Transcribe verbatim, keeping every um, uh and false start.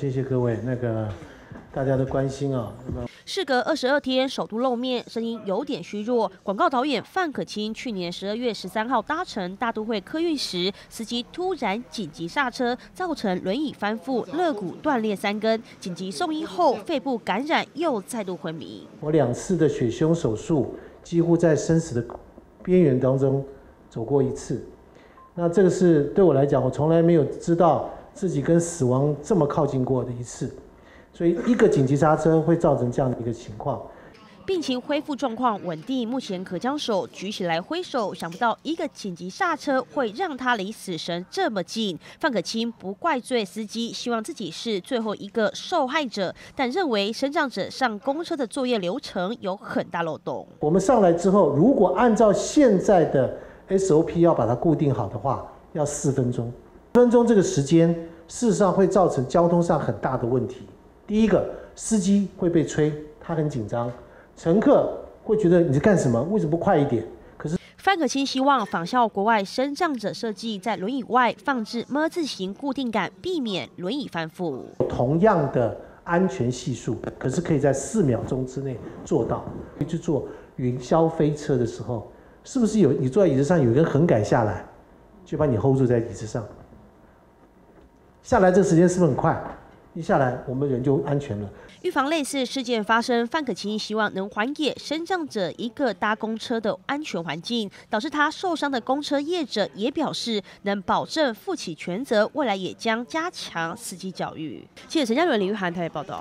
谢谢各位，那个大家的关心啊。 事隔二十二天，首度露面，声音有点虚弱。广告导演范可清去年十二月十三号搭乘大都会客运时，司机突然紧急刹车，造成轮椅翻覆，肋骨断裂三根，紧急送医后肺部感染，又再度昏迷。 我两次的血胸手术，几乎在生死的边缘当中走过一次。那这个是对我来讲，我从来没有知道自己跟死亡这么靠近过的一次。所以一个紧急刹车会造成这样的一个情况。 病情恢复状况稳定，目前可将手举起来挥手。想不到一个紧急刹车会让他离死神这么近。范可清不怪罪司机，希望自己是最后一个受害者，但认为身障者上公车的作业流程有很大漏洞。 我们上来之后，如果按照现在的 S O P 要把它固定好的话，要四分钟。四分钟这个时间，事实上会造成交通上很大的问题。第一个，司机会被催，他很紧张；乘客会觉得你在干什么？为什么不快一点？可是范可清希望仿效国外身障者设计，在轮椅外放置 M 字形固定杆，避免轮椅翻覆。 同样的安全系数，可是可以在四秒钟之内做到。去做云霄飞车的时候，是不是有你坐在椅子上有一根横杆下来，就把你 hold 住在椅子上？下来这个时间是不是很快？一下来，我们人就安全了。 预防类似事件发生，范可清希望能还给身障者一个搭公车的安全环境。导致他受伤的公车业者也表示，能保证负起全责，未来也将加强司机教育。记者陈嘉伦、林玉涵台北报道。